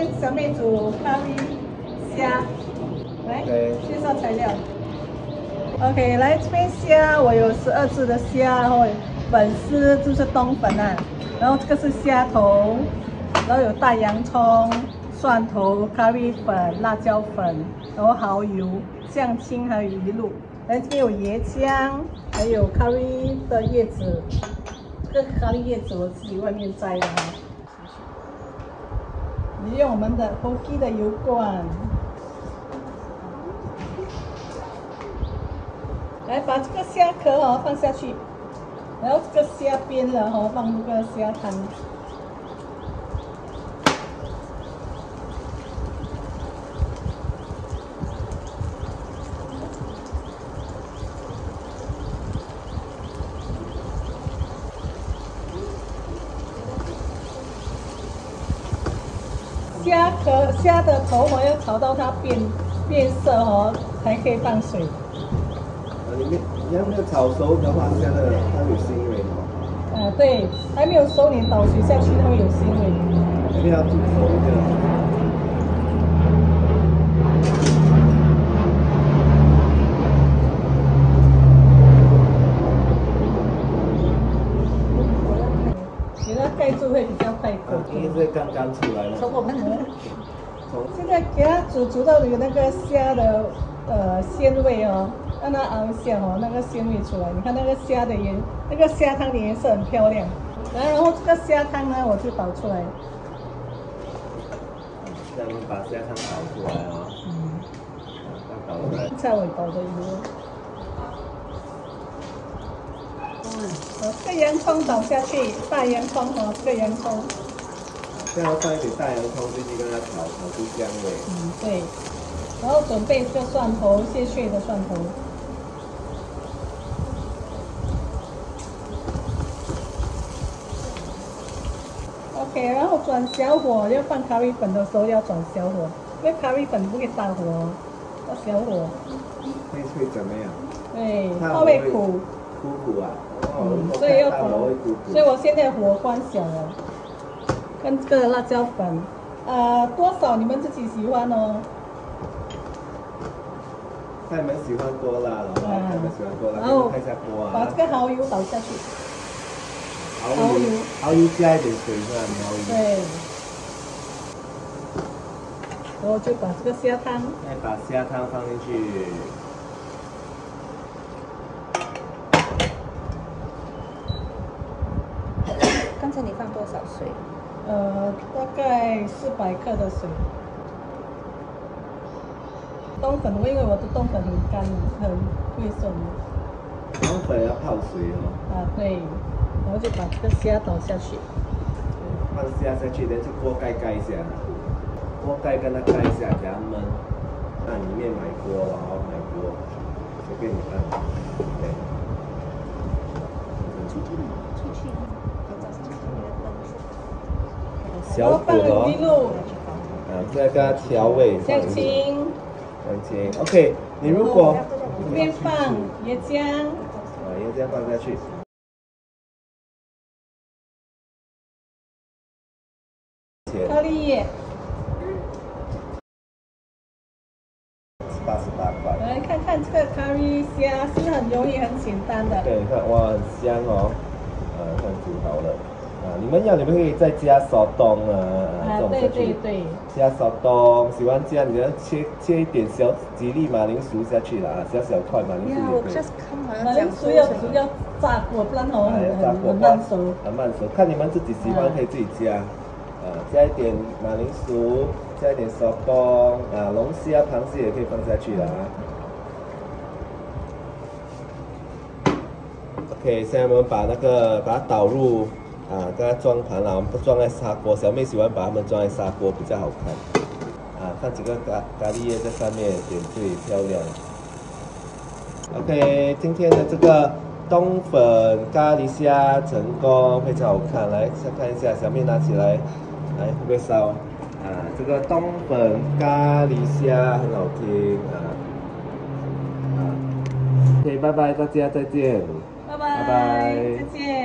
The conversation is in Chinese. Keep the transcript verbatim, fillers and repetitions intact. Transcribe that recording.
天小妹煮咖喱虾，来介绍材料。OK， 来这边虾，我有十二只的虾，然后粉丝就是冬粉啊，然后这个是虾头，然后有大洋葱、蒜头、咖喱粉、辣椒粉，然后蚝油、酱青还有鱼露。来这边有椰浆，还有咖喱的叶子，这个咖喱叶子我自己外面摘的哈。利用我们的 Hoki 的油罐。 来把这个虾壳哦放下去，然后这个虾边了哈、哦、放那个虾汤。虾壳虾的头哦要炒到它变变色哦，才可以放水。 里面你要没有炒熟的话，虾的它有腥味哦。 呃，对，还没有熟，你倒水下去它会有腥味。 一定要煮熟一点。 给它盖住会比较快口。 应该是刚刚出来的。 从我们现在给它煮煮到有那个虾的呃鲜味哦。 让它熬一下哦，那个鲜味出来。你看那个虾的颜，那个虾汤的颜色很漂亮。然后这个虾汤呢，我就倒出来。 这样把虾汤倒出来啊。嗯。倒出来。 菜尾包的油。嗯。好，这个洋葱倒下去，大洋葱哦，这个洋葱。 这样放一点大洋葱进去，跟它炒，炒出香味。 嗯，对。然后准备这个蒜头，切碎的蒜头。 OK， 然后转小火，要放咖喱粉的时候要转小火，因为咖喱粉不可以大火，要小火。 会会怎么样？ 对，它会苦。 苦苦啊。 嗯，所以要火，所以我现在火关小了。跟这个辣椒粉，呃，多少你们自己喜欢哦。 看你们喜欢多辣了，看你们喜欢多辣， 然后看一下锅啊。 把这个蚝油倒下去。 蚝油，蚝油加一点水是吧？蚝油。 对。然后就把这个虾汤。 再把虾汤放进去。 刚才你放多少水？ 呃，大概四百克的水。冬粉，因为我的冬粉很干，很会送。 冬粉要泡水哦。 啊，对。 然后就把这个虾倒下去， 放虾下去，然后锅盖盖一下，锅盖跟它盖一下，给它焖。那里面买锅，然后买锅，随便你按。对。小火哦。啊，再跟它调味。 酱青。 酱青 ，OK。你如果这边放椰浆。 啊，椰浆放下去。 咖喱叶， 八十八块。 来看看这个咖喱虾，是很容易、很简单的。 对，看哇，很香哦，啊，看煮好了。啊，你们要你们可以再加手冬啊， 啊，对对对。 加手冬，喜欢加你要切切一点小几粒马铃薯下去啦，啊，小小块马铃薯也可以。 马铃薯要煮要炸过，不然哦很很慢熟。 很慢熟，看你们自己喜欢可以自己加。 啊，加一点马铃薯，加一点手工啊，龙虾、螃蟹也可以放下去的啊。OK， 现在我们把那个把它导入啊，刚才装盘了，我们不装在砂锅，小妹喜欢把它们装在砂锅比较好看。啊，看几个咖咖喱叶在上面点缀漂亮。OK， 今天的这个。 冬粉咖喱虾成功，非常好看。来，再看一下，小妹拿起来，来会不会烧？啊，这个冬粉咖喱虾很好听啊。啊 ，OK， 拜拜，大家再见。 拜拜，拜拜，再见。